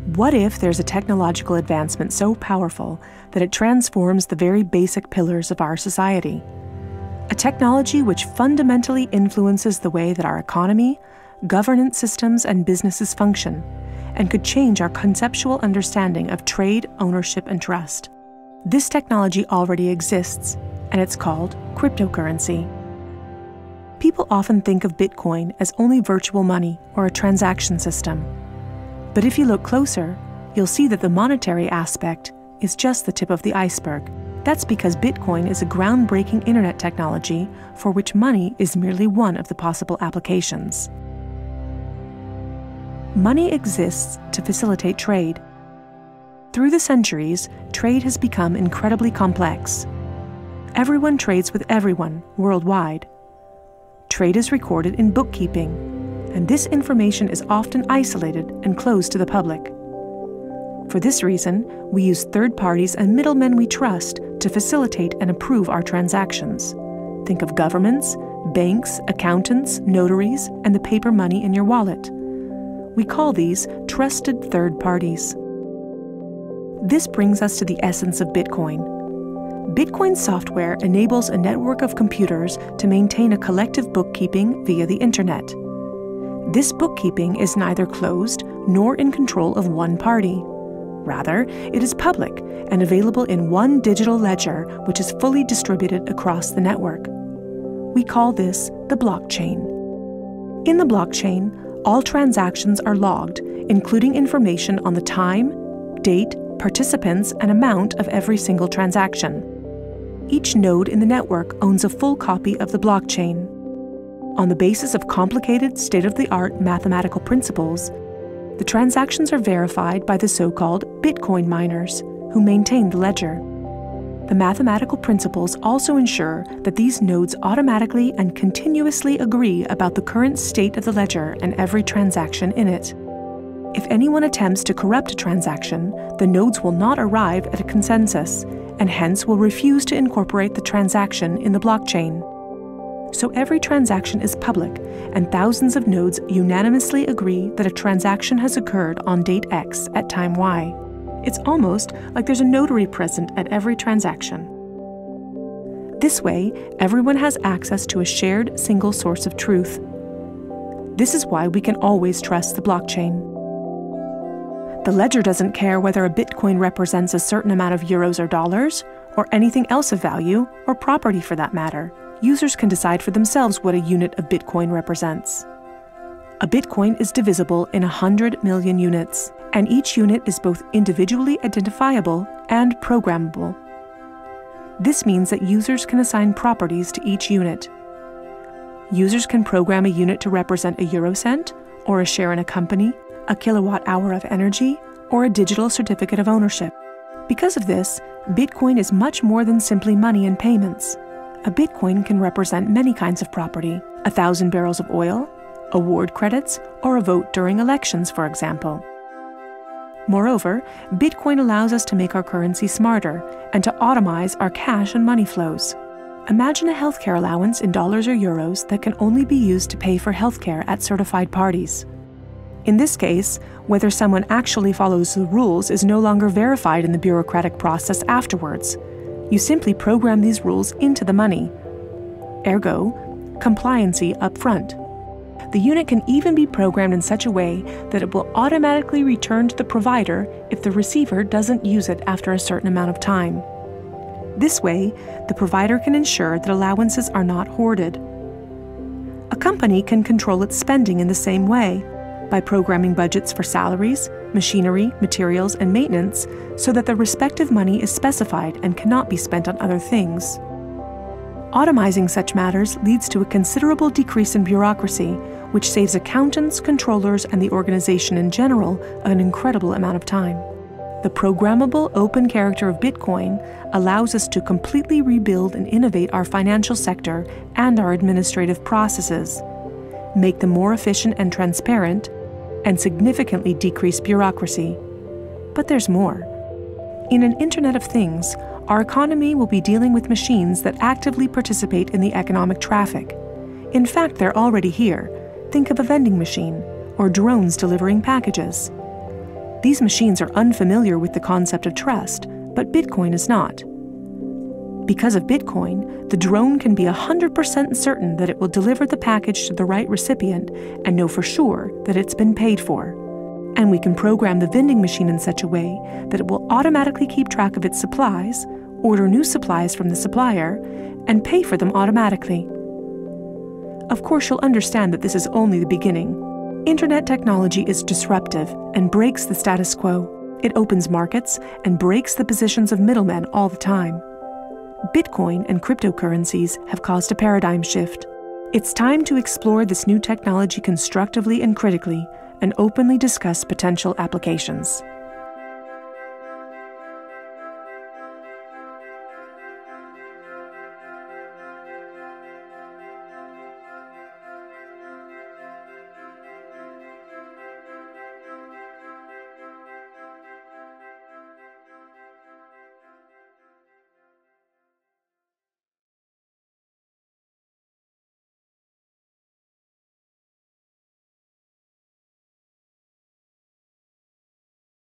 What if there's a technological advancement so powerful that it transforms the very basic pillars of our society? A technology which fundamentally influences the way that our economy, governance systems, and businesses function, and could change our conceptual understanding of trade, ownership, and trust. This technology already exists, and it's called cryptocurrency. People often think of Bitcoin as only virtual money or a transaction system. But if you look closer, you'll see that the monetary aspect is just the tip of the iceberg. That's because Bitcoin is a groundbreaking internet technology for which money is merely one of the possible applications. Money exists to facilitate trade. Through the centuries, trade has become incredibly complex. Everyone trades with everyone worldwide. Trade is recorded in bookkeeping, and this information is often isolated and closed to the public. For this reason, we use third parties and middlemen we trust to facilitate and approve our transactions. Think of governments, banks, accountants, notaries, and the paper money in your wallet. We call these trusted third parties. This brings us to the essence of Bitcoin. Bitcoin software enables a network of computers to maintain a collective bookkeeping via the internet. This bookkeeping is neither closed nor in control of one party. Rather, it is public and available in one digital ledger which is fully distributed across the network. We call this the blockchain. In the blockchain, all transactions are logged, including information on the time, date, participants, and amount of every single transaction. Each node in the network owns a full copy of the blockchain. On the basis of complicated, state-of-the-art mathematical principles, the transactions are verified by the so-called Bitcoin miners, who maintain the ledger. The mathematical principles also ensure that these nodes automatically and continuously agree about the current state of the ledger and every transaction in it. If anyone attempts to corrupt a transaction, the nodes will not arrive at a consensus, and hence will refuse to incorporate the transaction in the blockchain. So every transaction is public, and thousands of nodes unanimously agree that a transaction has occurred on date X at time Y. It's almost like there's a notary present at every transaction. This way, everyone has access to a shared single source of truth. This is why we can always trust the blockchain. The ledger doesn't care whether a Bitcoin represents a certain amount of euros or dollars, or anything else of value, or property for that matter. Users can decide for themselves what a unit of Bitcoin represents. A Bitcoin is divisible in 100 million units, and each unit is both individually identifiable and programmable. This means that users can assign properties to each unit. Users can program a unit to represent a eurocent, or a share in a company, a kilowatt-hour of energy, or a digital certificate of ownership. Because of this, Bitcoin is much more than simply money and payments. A Bitcoin can represent many kinds of property: 1,000 barrels of oil, award credits, or a vote during elections, for example. Moreover, Bitcoin allows us to make our currency smarter and to automize our cash and money flows. Imagine a healthcare allowance in dollars or euros that can only be used to pay for healthcare at certified parties. In this case, whether someone actually follows the rules is no longer verified in the bureaucratic process afterwards. You simply program these rules into the money. Ergo, compliancy up front. The unit can even be programmed in such a way that it will automatically return to the provider if the receiver doesn't use it after a certain amount of time. This way, the provider can ensure that allowances are not hoarded. A company can control its spending in the same way, by programming budgets for salaries, machinery, materials, and maintenance so that the respective money is specified and cannot be spent on other things. Automizing such matters leads to a considerable decrease in bureaucracy, which saves accountants, controllers, and the organization in general an incredible amount of time. The programmable open character of Bitcoin allows us to completely rebuild and innovate our financial sector and our administrative processes, make them more efficient and transparent, and significantly decrease bureaucracy. But there's more. In an Internet of Things, our economy will be dealing with machines that actively participate in the economic traffic. In fact, they're already here. Think of a vending machine, or drones delivering packages. These machines are unfamiliar with the concept of trust, but Bitcoin is not. Because of Bitcoin, the drone can be 100% certain that it will deliver the package to the right recipient and know for sure that it's been paid for. And we can program the vending machine in such a way that it will automatically keep track of its supplies, order new supplies from the supplier, and pay for them automatically. Of course, you'll understand that this is only the beginning. Internet technology is disruptive and breaks the status quo. It opens markets and breaks the positions of middlemen all the time. Bitcoin and cryptocurrencies have caused a paradigm shift. It's time to explore this new technology constructively and critically, and openly discuss potential applications.